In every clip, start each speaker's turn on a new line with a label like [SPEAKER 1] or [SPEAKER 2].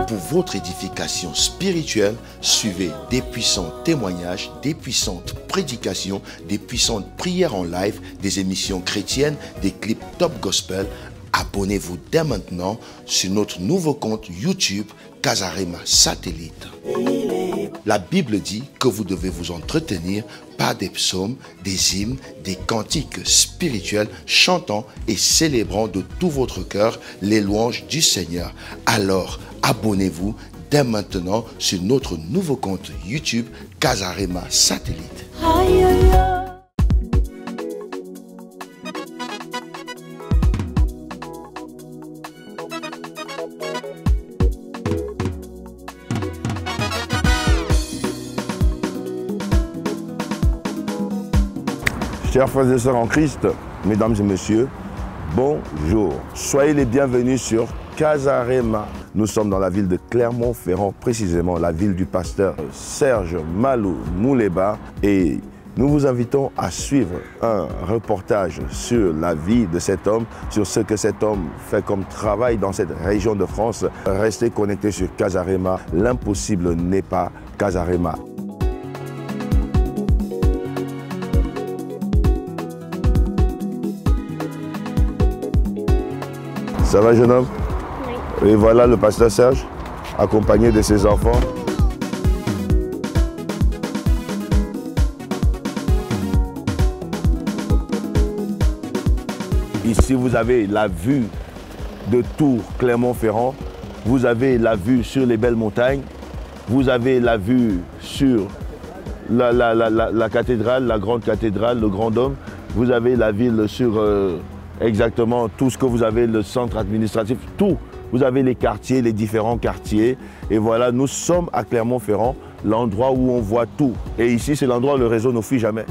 [SPEAKER 1] Pour votre édification spirituelle, suivez des puissants témoignages, des puissantes prédications, des puissantes prières en live, des émissions chrétiennes, des clips top gospel. Abonnez-vous dès maintenant sur notre nouveau compte YouTube Casarema Satellite. La Bible dit que vous devez vous entretenir par des psaumes, des hymnes, des cantiques spirituels, chantant et célébrant de tout votre cœur les louanges du Seigneur. Alors, abonnez-vous dès maintenant sur notre nouveau compte YouTube Casarema Satellite.
[SPEAKER 2] Chers frères et sœurs en Christ, mesdames et messieurs, bonjour. Soyez les bienvenus sur Casarema. Nous sommes dans la ville de Clermont-Ferrand, précisément la ville du pasteur Serge Malou Mouleba. Et nous vous invitons à suivre un reportage sur la vie de cet homme, sur ce que cet homme fait comme travail dans cette région de France. Restez connectés sur Casarema. L'impossible n'est pas Casarema. Ça va, jeune homme? Oui. Et voilà le pasteur Serge, accompagné de ses enfants. Ici, vous avez la vue de Tours, Clermont-Ferrand. Vous avez la vue sur les belles montagnes. Vous avez la vue sur la cathédrale, la grande cathédrale, le grand dôme. Vous avez la ville sur... exactement tout ce que vous avez, le centre administratif, tout. Vous avez les quartiers, les différents quartiers. Et voilà, nous sommes à Clermont-Ferrand, l'endroit où on voit tout. Et ici, c'est l'endroit où le réseau ne fuit jamais.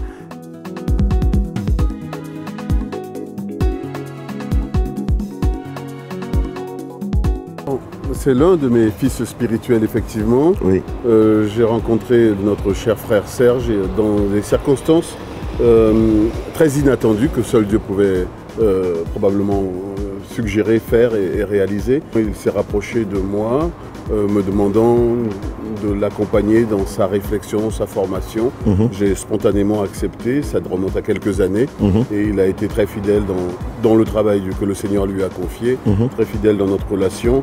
[SPEAKER 3] C'est l'un de mes fils spirituels, effectivement.
[SPEAKER 2] Oui.
[SPEAKER 3] J'ai rencontré notre cher frère Serge dans des circonstances très inattendues que seul Dieu pouvait probablement suggérer, faire et réaliser. Il s'est rapproché de moi, me demandant de l'accompagner dans sa réflexion, sa formation. J'ai spontanément accepté, ça remonte à quelques années, et il a été très fidèle dans le travail que le Seigneur lui a confié, très fidèle dans notre relation.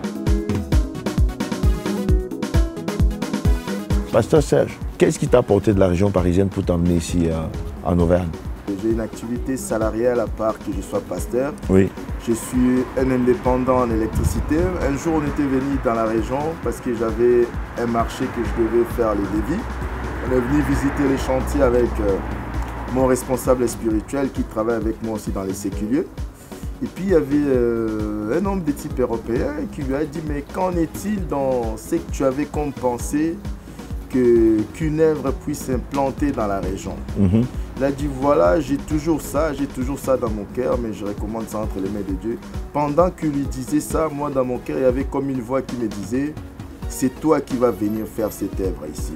[SPEAKER 2] Pasteur Serge, qu'est-ce qui t'a apporté de la région parisienne pour t'emmener ici en Auvergne?
[SPEAKER 4] J'ai une activité salariale à part que je sois pasteur.
[SPEAKER 2] Oui.
[SPEAKER 4] Je suis un indépendant en électricité. Un jour, on était venu dans la région parce que j'avais un marché que je devais faire les devis. On est venu visiter les chantiers avec mon responsable spirituel qui travaille avec moi aussi dans les séculiers. Et puis, il y avait un homme de type européen qui lui a dit « Mais qu'en est-il dans ce que tu avais comme pensée qu'une œuvre puisse s'implanter dans la région ?» Il a dit voilà, j'ai toujours ça dans mon cœur, mais je recommande ça entre les mains de Dieu. Pendant qu'il lui disait ça, moi dans mon cœur, il y avait comme une voix qui me disait c'est toi qui vas venir faire cette œuvre ici.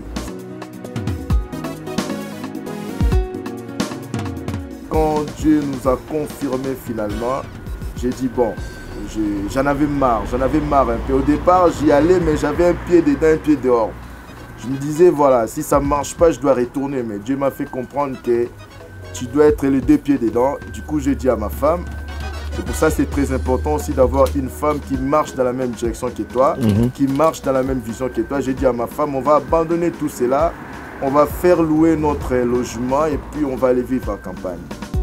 [SPEAKER 4] Quand Dieu nous a confirmé finalement, j'ai dit bon, j'en avais marre un peu. Au départ, j'y allais, mais j'avais un pied dedans, un pied dehors. Je me disais, voilà, si ça ne marche pas, je dois retourner. Mais Dieu m'a fait comprendre que tu dois être les deux pieds dedans. Du coup, j'ai dit à ma femme, c'est pour ça que c'est très important aussi d'avoir une femme qui marche dans la même direction que toi, qui marche dans la même vision que toi. J'ai dit à ma femme, on va abandonner tout cela, on va faire louer notre logement et puis on va aller vivre en campagne.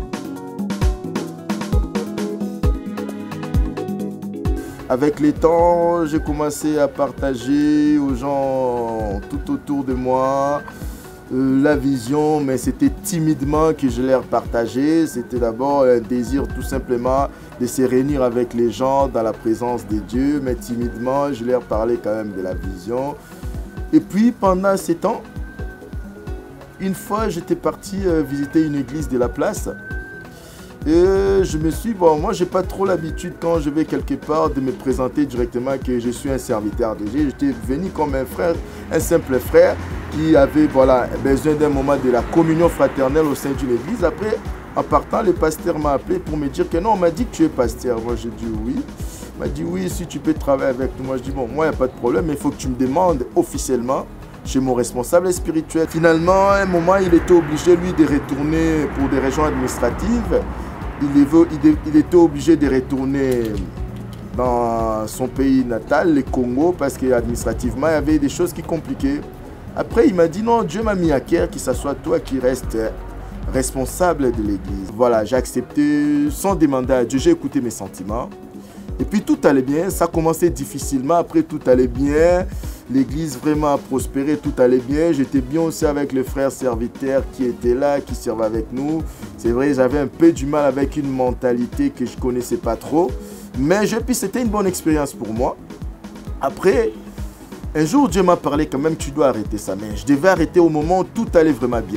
[SPEAKER 4] Avec le temps, j'ai commencé à partager aux gens tout autour de moi la vision, mais c'était timidement que je leur partageais. C'était d'abord un désir tout simplement de se réunir avec les gens dans la présence de Dieu, mais timidement, je leur parlais quand même de la vision. Et puis pendant ces temps, une fois, j'étais parti visiter une église de la place. Et je me suis dit, bon, moi, j'ai pas trop l'habitude quand je vais quelque part de me présenter directement que je suis un serviteur de Dieu. J'étais venu comme un frère, un simple frère qui avait voilà, besoin d'un moment de la communion fraternelle au sein d'une église. Après, en partant, le pasteur m'a appelé pour me dire que non, on m'a dit que tu es pasteur. Moi, j'ai dit oui. Il m'a dit oui, si tu peux travailler avec nous. Moi je dis bon, moi il n'y a pas de problème, mais il faut que tu me demandes officiellement chez mon responsable spirituel. Finalement, à un moment, il était obligé, lui, de retourner pour des raisons administratives. Il était obligé de retourner dans son pays natal, le Congo, parce qu'administrativement, il y avait des choses qui compliquaient. Après, il m'a dit non, Dieu m'a mis à cœur qu'il soit toi qui reste responsable de l'église. Voilà, j'ai accepté sans demander à Dieu, j'ai écouté mes sentiments. Et puis tout allait bien, ça commençait difficilement, après tout allait bien. L'église vraiment a prospéré, tout allait bien. J'étais bien aussi avec le frère serviteur qui était là, qui servait avec nous. C'est vrai, j'avais un peu du mal avec une mentalité que je ne connaissais pas trop. Mais puis c'était une bonne expérience pour moi. Après, un jour, Dieu m'a parlé quand même, tu dois arrêter ça. Mais je devais arrêter au moment où tout allait vraiment bien.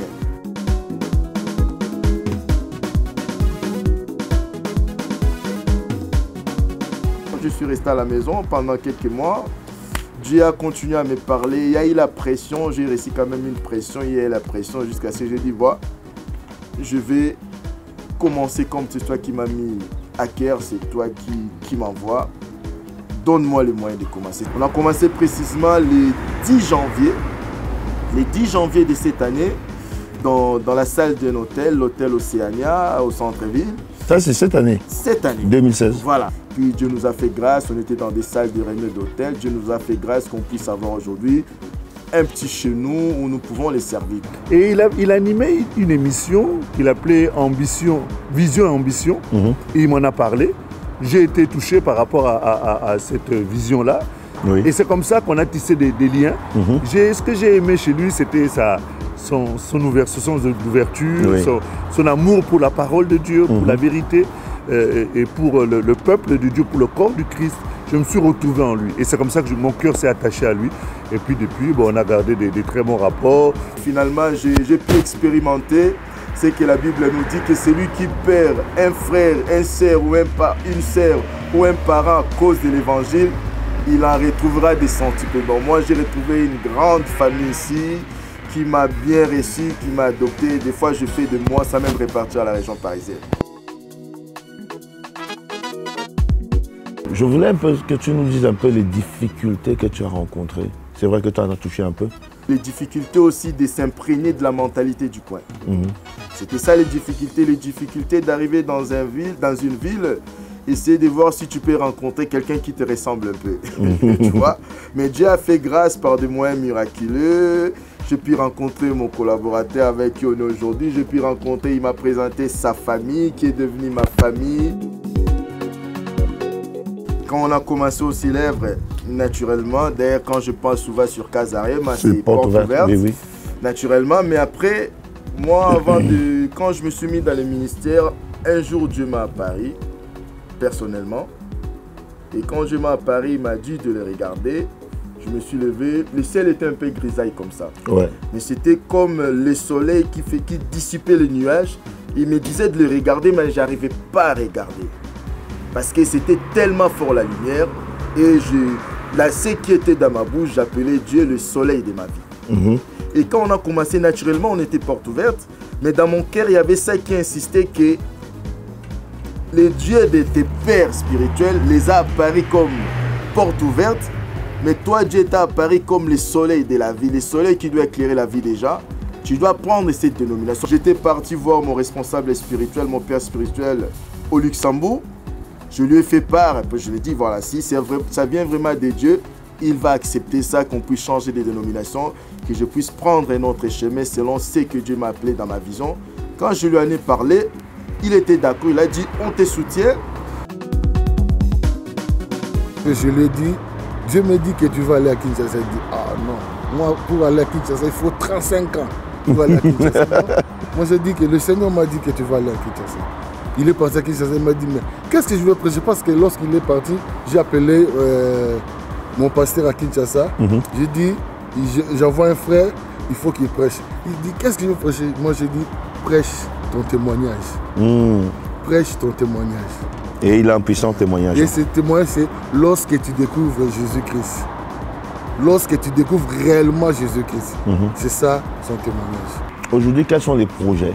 [SPEAKER 4] Je suis resté à la maison pendant quelques mois. Dieu a continué à me parler. Il y a eu la pression. J'ai réussi quand même une pression. Il y a eu la pression jusqu'à ce que j'ai dit, voilà, je vais commencer comme c'est toi qui m'as mis à cœur, c'est toi qui m'envoie. Donne-moi les moyens de commencer. On a commencé précisément le 10 janvier. Le 10 janvier de cette année, dans la salle d'un hôtel, l'hôtel Océania, au centre-ville.
[SPEAKER 2] Ça, c'est cette année?
[SPEAKER 4] Cette année.
[SPEAKER 2] 2016.
[SPEAKER 4] Voilà. Puis Dieu nous a fait grâce, on était dans des salles de réunion d'hôtel. Dieu nous a fait grâce qu'on puisse avoir aujourd'hui un petit chez nous où nous pouvons les servir.
[SPEAKER 5] Et il animait une émission qu'il appelait Ambition, Vision et Ambition. Et il m'en a parlé. J'ai été touché par rapport à cette vision-là. Oui. Et c'est comme ça qu'on a tissé des liens. Ce que j'ai aimé chez lui, c'était son sens d'ouverture, oui, son amour pour la parole de Dieu, pour la vérité, et pour le peuple de Dieu, pour le corps du Christ. Je me suis retrouvé en lui. Et c'est comme ça que mon cœur s'est attaché à lui. Et puis depuis, bon, on a gardé des très bons rapports.
[SPEAKER 4] Finalement, j'ai pu expérimenter ce que la Bible nous dit, que celui qui perd un frère, une sœur ou un parent à cause de l'évangile, il en retrouvera des sentiments. Bon, moi, j'ai retrouvé une grande famille ici qui m'a bien reçu, qui m'a adopté. Des fois, je fais de moi sans même repartir à la région parisienne.
[SPEAKER 2] Je voulais un peu que tu nous dises un peu les difficultés que tu as rencontrées. C'est vrai que tu en as touché un peu.
[SPEAKER 4] Les difficultés aussi de s'imprégner de la mentalité du coin. C'était ça les difficultés d'arriver dans une ville, essayer de voir si tu peux rencontrer quelqu'un qui te ressemble un peu. Tu vois? Mais Dieu a fait grâce par des moyens miraculeux. J'ai pu rencontrer mon collaborateur avec qui on est aujourd'hui. J'ai pu rencontrer, il m'a présenté sa famille qui est devenue ma famille. Quand on a commencé au Célèbre, naturellement, d'ailleurs quand je pense souvent sur Casarema, c'est porte ouverte, oui. Naturellement, mais après, moi, quand je me suis mis dans le ministère, un jour Dieu m'a apparu, personnellement, et quand Dieu m'a apparu, il m'a dit de le regarder. Je me suis levé, le ciel était un peu grisaille comme ça, ouais, mais c'était comme le soleil qui dissipait les nuages. Il me disait de le regarder, mais je n'arrivais pas à regarder. Parce que c'était tellement fort la lumière et ce qui était dans ma bouche, j'appelais Dieu le soleil de ma vie. Et quand on a commencé naturellement, on était porte ouverte, mais dans mon cœur, il y avait ça qui insistait que les dieux de tes pères spirituels les a apparus comme porte ouverte, mais toi, Dieu t'a apparu comme le soleil de la vie, le soleil qui doit éclairer la vie déjà. Tu dois prendre cette dénomination. J'étais parti voir mon responsable spirituel, mon père spirituel au Luxembourg. Je lui ai fait part, je lui ai dit, voilà, si ça vient vraiment de Dieu, il va accepter ça, qu'on puisse changer de dénomination, que je puisse prendre un autre chemin selon ce que Dieu m'a appelé dans ma vision. Quand je lui en ai parlé, il était d'accord, il a dit, on te soutient.
[SPEAKER 6] Je lui ai dit, Dieu me dit que tu vas aller à Kinshasa. Il dit, ah non, moi pour aller à Kinshasa, il faut 35 ans pour aller à Kinshasa. Moi j'ai dit que le Seigneur m'a dit que tu vas aller à Kinshasa. Il est parti à Kinshasa, il m'a dit, mais qu'est-ce que je vais prêcher? Parce que lorsqu'il est parti, j'ai appelé mon pasteur à Kinshasa. J'ai dit, j'envoie un frère, il faut qu'il prêche. Il dit, qu'est-ce que je veux prêcher? Moi j'ai dit, prêche ton témoignage. Prêche ton témoignage.
[SPEAKER 2] Et il a un puissant témoignage.
[SPEAKER 6] Et ce témoignage, c'est lorsque tu découvres Jésus-Christ. Lorsque tu découvres réellement Jésus-Christ. C'est ça son témoignage.
[SPEAKER 2] Aujourd'hui, quels sont les projets?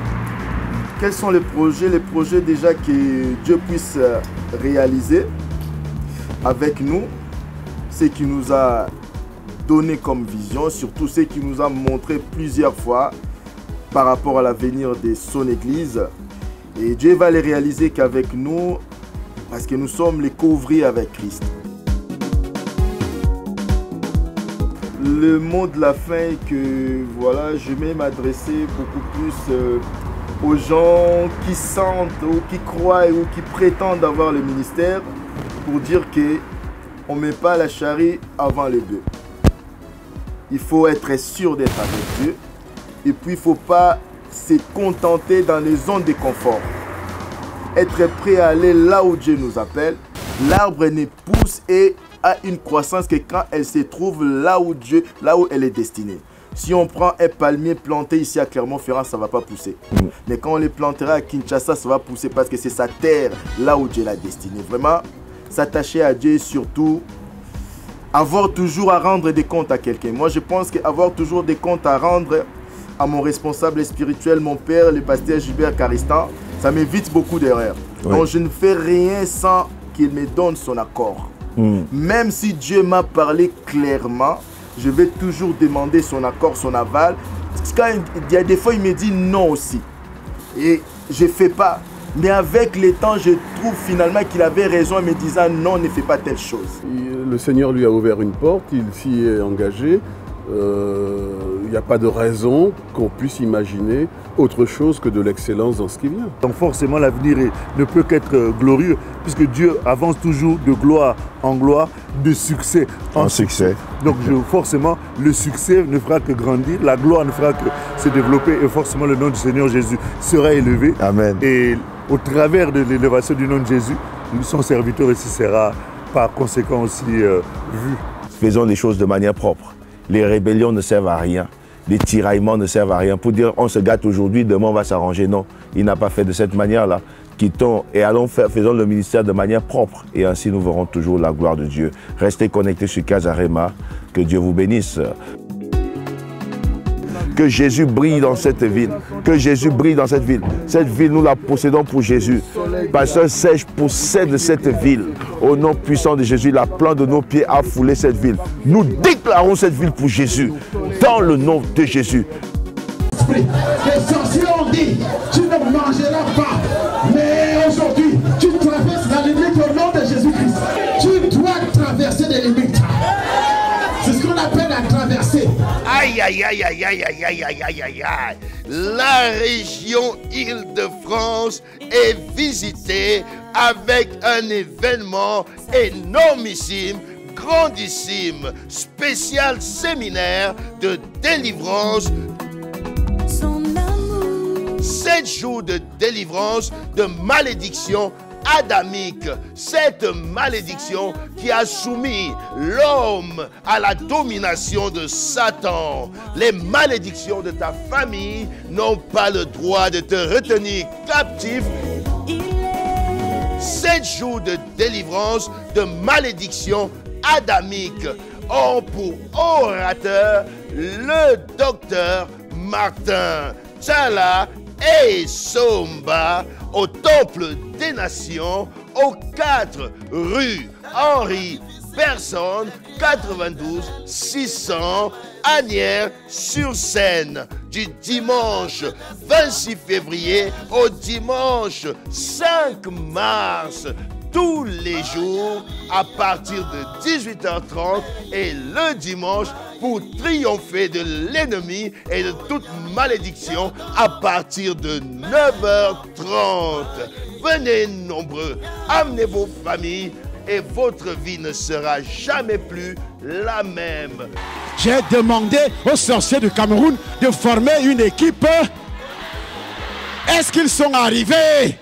[SPEAKER 4] Quels sont les projets? Les projets déjà que Dieu puisse réaliser. avec nous, ce qu'il nous a donné comme vision, surtout ce qu'il nous a montré plusieurs fois par rapport à l'avenir de son Église. Et Dieu va les réaliser qu'avec nous, parce que nous sommes les co-ouvriers avec Christ. Le mot de la fin est que voilà, je vais m'adresser beaucoup plus aux gens qui sentent ou qui croient ou qui prétendent avoir le ministère pour dire qu'on ne met pas la charrue avant le bœuf. Il faut être sûr d'être avec Dieu et puis il ne faut pas se contenter dans les zones de confort. Être prêt à aller là où Dieu nous appelle. L'arbre ne pousse et a une croissance que quand elle se trouve là où elle est destinée. Si on prend un palmier planté ici à Clermont-Ferrand, ça ne va pas pousser. Mais quand on les plantera à Kinshasa, ça va pousser parce que c'est sa terre là où Dieu l'a destiné. Vraiment, s'attacher à Dieu et surtout avoir toujours à rendre des comptes à quelqu'un. Moi, je pense qu'avoir toujours des comptes à rendre à mon responsable spirituel, mon père, le pasteur Gilbert Caristan, ça m'évite beaucoup d'erreurs. Oui. Donc, je ne fais rien sans qu'il me donne son accord. Même si Dieu m'a parlé clairement, je vais toujours demander son accord, son aval. Quand il y a des fois, il me dit non aussi. Et je ne fais pas. Mais avec le temps, je trouve finalement qu'il avait raison en me disant non, ne fais pas telle chose.
[SPEAKER 3] Le Seigneur lui a ouvert une porte, il s'y est engagé. Il n'y a pas de raison qu'on puisse imaginer autre chose que de l'excellence dans ce qui vient.
[SPEAKER 5] Donc forcément l'avenir ne peut qu'être glorieux puisque Dieu avance toujours de gloire en gloire, de succès en succès. Donc forcément le succès ne fera que grandir, la gloire ne fera que se développer et forcément le nom du Seigneur Jésus sera élevé.
[SPEAKER 2] Amen.
[SPEAKER 5] Et au travers de l'élévation du nom de Jésus, son serviteur aussi sera par conséquent aussi vu.
[SPEAKER 2] Faisons les choses de manière propre. Les rébellions ne servent à rien. Les tiraillements ne servent à rien. Pour dire on se gâte aujourd'hui, demain on va s'arranger. Non, il n'a pas fait de cette manière-là. Quittons et faisons le ministère de manière propre. Et ainsi nous verrons toujours la gloire de Dieu. Restez connectés sur Casarema. Que Dieu vous bénisse. Que Jésus brille dans cette ville. Que Jésus brille dans cette ville. Cette ville, nous la possédons pour Jésus. Pasteur Serge possède cette ville. Au nom puissant de Jésus, la plante de nos pieds a foulé cette ville. Nous déclarons cette ville pour Jésus. Dans le nom de Jésus.
[SPEAKER 7] Les sorciers ont dit, tu ne mangeras pas. Mais aujourd'hui, tu traverses la limite au nom de Jésus-Christ. Tu dois traverser des limites. C'est ce qu'on appelle la traversée.
[SPEAKER 1] Aïe, aïe, aïe, aïe, aïe, aïe, aïe, aïe, aïe, aïe, aïe. La région Île-de-France est visitée avec un événement énormissime, grandissime, spécial séminaire de délivrance. 7 jours de délivrance de malédiction adamique, cette malédiction qui a soumis l'homme à la domination de Satan. Les malédictions de ta famille n'ont pas le droit de te retenir captif. 7 jours de délivrance de malédiction adamique ont pour orateur le docteur Martin Tchala et Somba au Temple des Nations, aux 4 rue Henri Bergson, 92 600 Asnières-sur-Seine, du dimanche 26 février au dimanche 5 mars. Tous les jours à partir de 18h30 et le dimanche pour triompher de l'ennemi et de toute malédiction à partir de 9h30. Venez nombreux, amenez vos familles et votre vie ne sera jamais plus la même.
[SPEAKER 7] J'ai demandé aux sorciers du Cameroun de former une équipe. Est-ce qu'ils sont arrivés?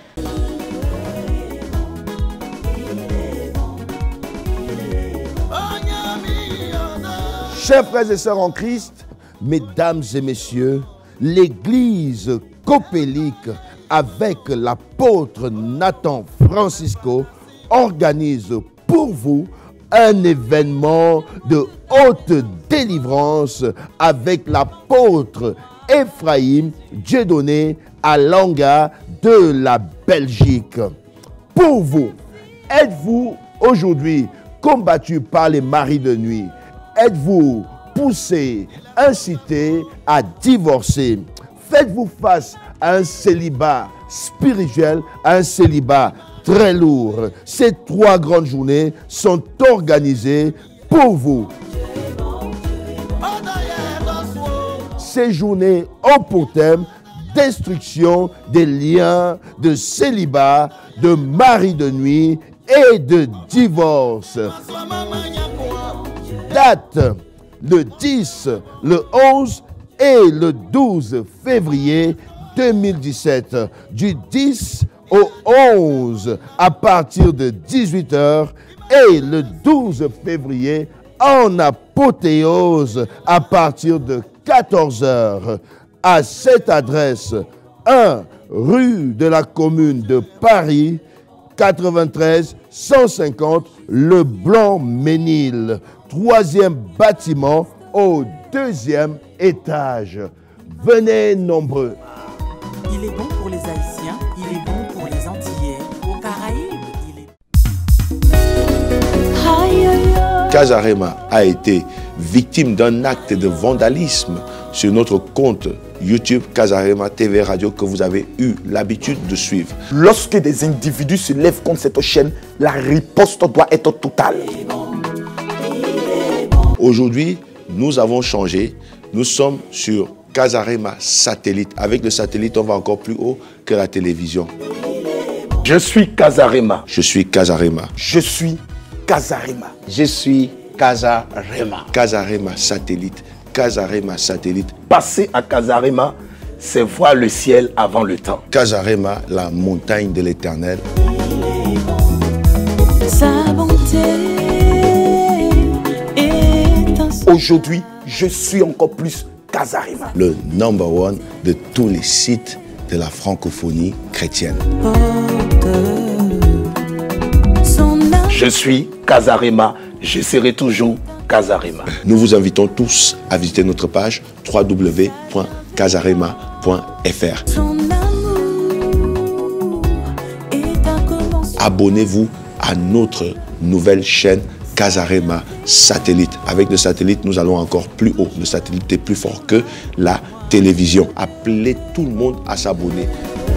[SPEAKER 1] Chers frères et sœurs en Christ, mesdames et messieurs, l'église copélique avec l'apôtre Nathan Francisco organise pour vous un événement de haute délivrance avec l'apôtre Ephraim Dieudonné à Langa de la Belgique. Pour vous, êtes-vous aujourd'hui
[SPEAKER 2] combattu par les maris de nuit? Êtes-vous poussé, incité à divorcer? Faites-vous face à un célibat spirituel, à un célibat très lourd? Ces 3 grandes journées sont organisées pour vous. Ces journées ont pour thème destruction des liens de célibat, de mari de nuit et de divorce. Date le 10, le 11 et le 12 février 2017. Du 10 au 11 à partir de 18h et le 12 février en apothéose à partir de 14h. À cette adresse, 1 rue de la commune de Paris, 93 150 Le Blanc-Ménil, 3e bâtiment au 2e étage. Venez nombreux.
[SPEAKER 8] Il est bon pour les Haïtiens, il est bon pour les Antillais, aux Caraïbes, il est...
[SPEAKER 1] Casarema a été victime d'un acte de vandalisme sur notre compte YouTube Casarema TV Radio que vous avez eu l'habitude de suivre.
[SPEAKER 9] Lorsque des individus se lèvent contre cette chaîne, la riposte doit être totale.
[SPEAKER 1] Aujourd'hui, nous avons changé. Nous sommes sur Casarema Satellite. Avec le satellite, on va encore plus haut que la télévision.
[SPEAKER 9] Je suis Casarema.
[SPEAKER 1] Je suis Casarema.
[SPEAKER 9] Je suis Casarema.
[SPEAKER 10] Je suis Casarema.
[SPEAKER 1] Casarema Satellite. Casarema Satellite.
[SPEAKER 9] Passer à Casarema, c'est voir le ciel avant le temps.
[SPEAKER 1] Casarema, la montagne de l'Éternel.
[SPEAKER 8] Sa bonté est...
[SPEAKER 9] Aujourd'hui, je suis encore plus Casarema.
[SPEAKER 1] Le #1 de tous les sites de la francophonie chrétienne.
[SPEAKER 9] Je suis Casarema. Je serai toujours Casarema.
[SPEAKER 1] Nous vous invitons tous à visiter notre page www.casarema.fr. Abonnez-vous à notre nouvelle chaîne Casarema Satellite. Avec le satellite, nous allons encore plus haut. Le satellite est plus fort que la télévision. Appelez tout le monde à s'abonner.